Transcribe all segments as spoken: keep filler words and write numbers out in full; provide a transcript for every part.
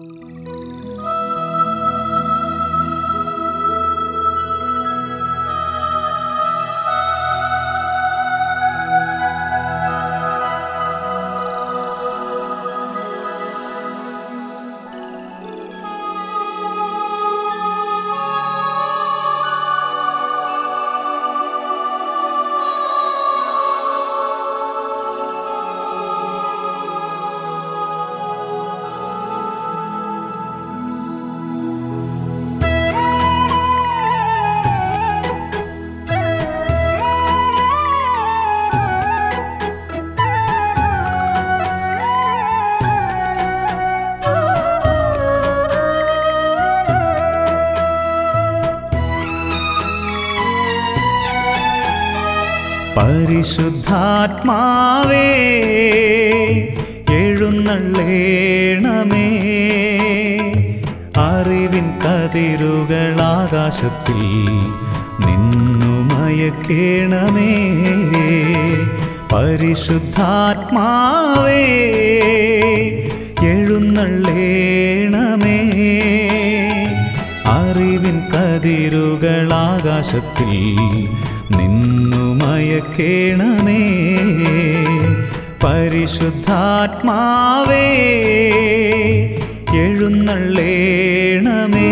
പരിശുദ്ധാത്മാവേ എഴുന്നള്ളേണമേ, അറിവിൻ കതിരുകൾ ആകാശത്തിൽ നിന്നു മയക്കേണമേ. പരിശുദ്ധാത്മാവേ എഴുന്നള്ളേണമേ, അറിവിൻ കതിരുകൾ ആകാശത്തിൽ നിന്നു മയക്കേണമേ. പരിശുദ്ധാത്മാവേ എഴുന്നള്ളേണമേ.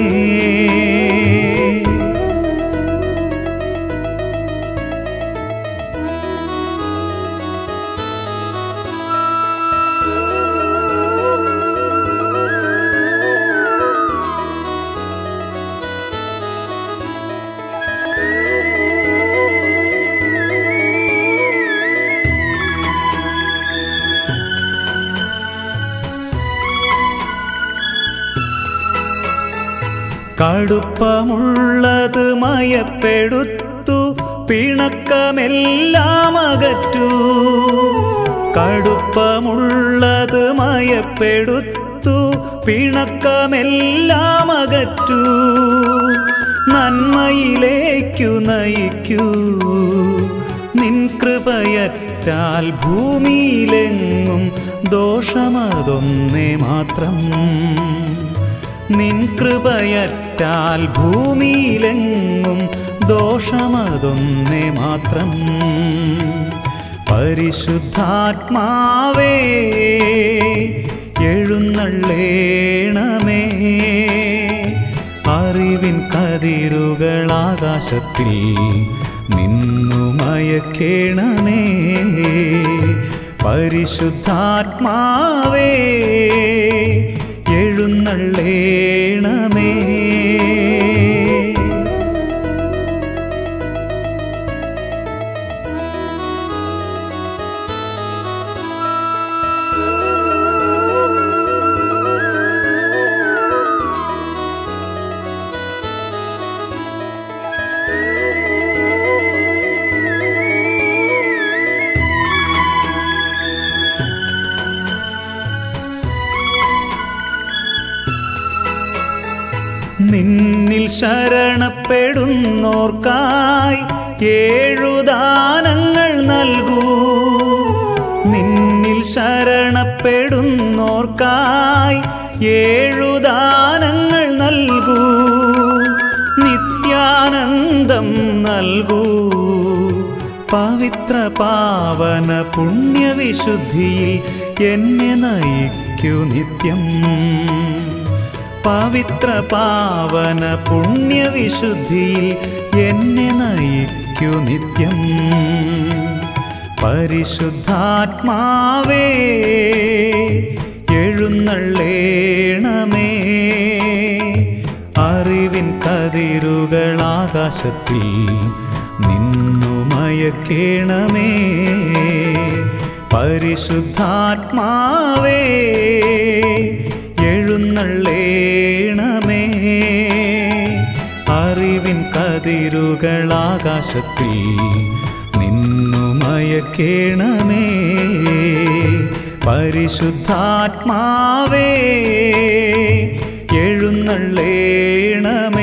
കടുപ്പമുള്ളത് മയപ്പെടുത്തു, പിണക്കമെല്ലാം അകറ്റൂ. കടുപ്പമുള്ളത് മയപ്പെടുത്തു, പിണക്കമെല്ലാം അകറ്റൂ. നന്മയിലേക്കു നയിക്കൂ, നിൻ കൃപയറ്റാൽ ഭൂമിയിലെങ്ങും ദോഷമതൊന്നേ മാത്രം. നിൻ കൃപയറ്റാൽ ഭൂമിയിലെങ്ങും ദോഷമതൊന്നേ മാത്രം. പരിശുദ്ധാത്മാവേ എഴുന്നള്ളേണമേ, അറിവിൻ കതിരുകൾ ആകാശത്തിൽ നിന്നു മയക്കേണമേ. പരിശുദ്ധാത്മാവേ എഴുന്നള്ളേണമേ. നിന്നിൽ ശരണപ്പെടുന്നോർക്കായി ഏഴുദാനങ്ങൾ നൽകൂ. നിന്നിൽ ശരണപ്പെടുന്നോർക്കായി ഏഴുദാനങ്ങൾ നൽകൂ. നിത്യാനന്ദം നൽകൂ. പവിത്ര പാവന പുണ്യവിശുദ്ധിയിൽ എന്നെ നയിക്കൂ നിത്യം. പവിത്ര പാവന പുണ്യവിശുദ്ധിയിൽ എന്നെ നയിക്കൂ നിത്യം. പരിശുദ്ധാത്മാവേ എഴുന്നള്ളേണമേ, അറിവിൻ കതിരുകൾ ആകാശത്തിൽ നിന്നു മയക്കേണമേ. പരിശുദ്ധാത്മാവേ എഴുന്നള്ളേണമേ, അറിവിൻ കതിരുകൾ ആകാശത്തിൽ നിന്നു മയക്കേണമേ. പരിശുദ്ധാത്മാവേ എഴുന്നള്ളേണമേ.